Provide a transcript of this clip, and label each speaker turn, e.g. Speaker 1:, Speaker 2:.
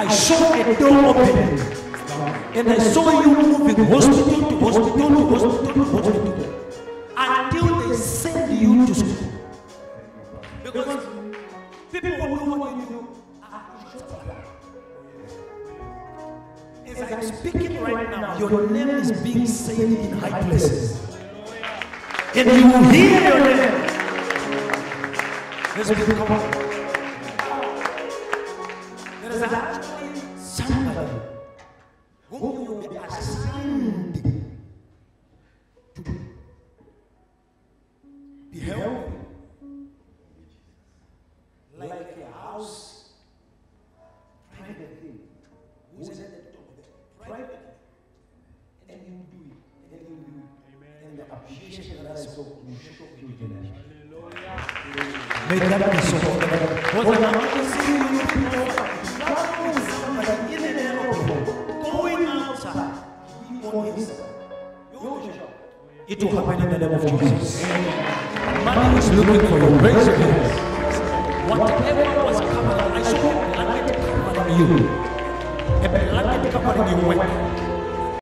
Speaker 1: I saw a door open, and I saw you moving hospital to hospital to hospital to hospital until they send you to school. Because people will do what you do. As I'm speaking right now, your name is being said in high places. And you will hear your name. Let's come on. There is actually somebody who will be assigned to be helped like a house private thing. Who's at the top of it? Private. And you do it. And you do it. And the appreciation that I saw will show you generation. May that be so. What I'm not seeing you somebody in an airport going outside. It will happen in the name of Jesus. Money is looking for you. Raise your hands. Whatever was covered, I saw a blanket covering you. A blanket covering your work.